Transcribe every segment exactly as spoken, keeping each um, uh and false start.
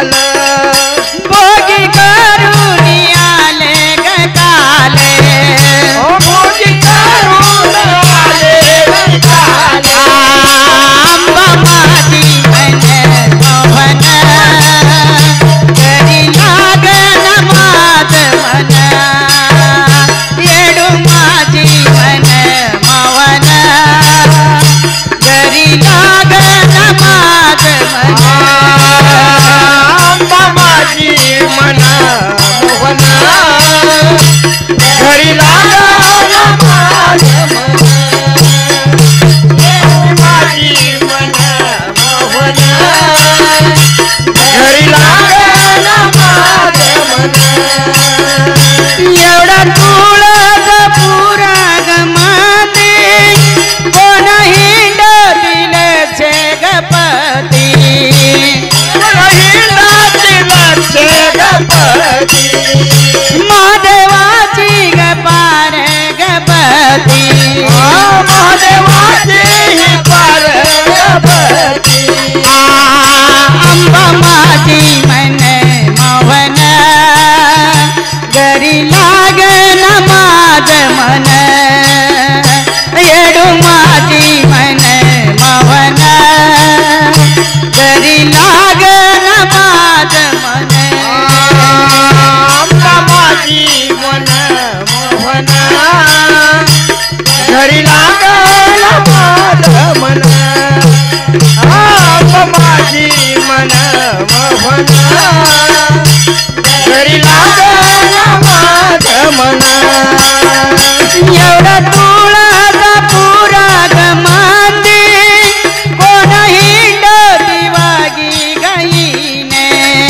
भोगी करून आले ग काले भोगी करून आले ग काले आंबा माझी मन मोहन घरी लागन माझ मन येडू माझी मन मोहन घरी लागन माझ मन आंबा माझी मन मोहन घरी लागन माझ मन माझी मन मोहन घरी लागन माझ मन एवढा तुळज पुरा गमाते कोण हिंड दिले छे गपती हिंडाची गपती महादेवाची गपार गपती महादेवाची ही पार गपती आंबा माझी मन मोहन घरी लागन माझ मन येडू माझी मन मोहन घरी लागन माझ मन आंबा माझी मन मोहन घरी लागन माझ मन आंबा माझी मन मोहन घरी लागन माझ मन एवढा तुळजा पुरा गमांदी कोण हिंड दिवागी गाईने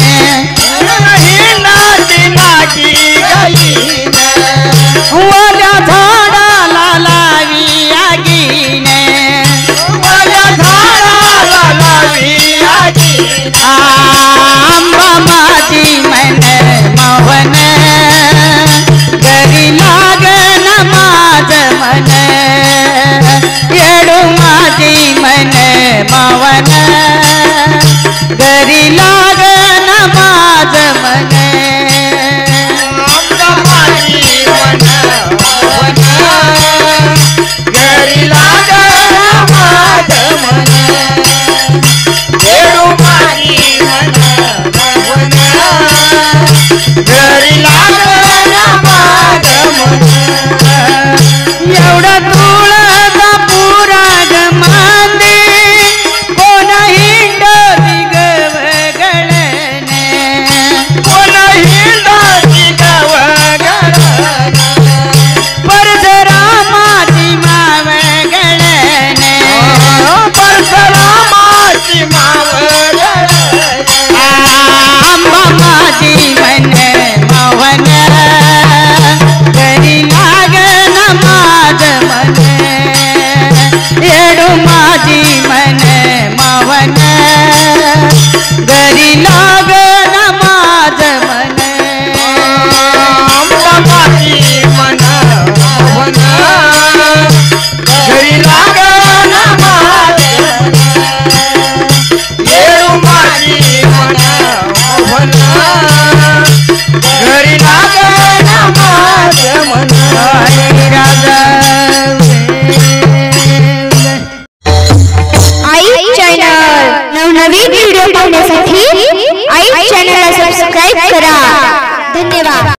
हिंडाची लागी गाईने वल्या झाडाला लावी आगीने वल्या झाडाला लावी आगीने आंबा माझी मन मोहन घरी लागन माझ मन येडू माझी मन मोहन घरी लागन माझ मन आंबा माझी मन मोहन घरी लागन माझ मन येडू माझी मन मोहन घरी लागन माझ मन एवढा तुळजा पुरा गमांदी कोण हिंड दिगवगळने कोण हिंडाची गवगळने परशुरामाची मावगळने परशुरामाची मावगळने आंबा माझी मन मोहन घरी लागन माझ मन येडू माझी मन मोहन घरी लागन माझ मन आंबा माझी मन मोहन घरी लागन माझ मन येडू माझी मन मोहन घरी लागन माझ मन आई चॅनल नवनवीन व्हिडिओ पाहण्यासाठी आई चॅनलला सबस्क्राईब करा. धन्यवाद.